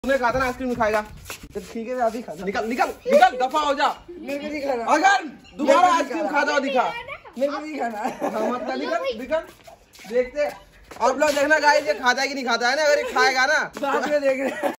तूने कहा था ना आइसक्रीम खाएगा। ठीक है अभी खा। निकल निकल निकल, दफा हो जा। मेरे को नहीं खाना। अगर दोबारा आइसक्रीम खाता हो दिखा। मेरे को नहीं खाना। मत निकल निकल। देखते आप लोग देखना गाइस ये खाता है कि नहीं खाता है ना। अगर ये खाएगा ना बाद में देख रहे हैं।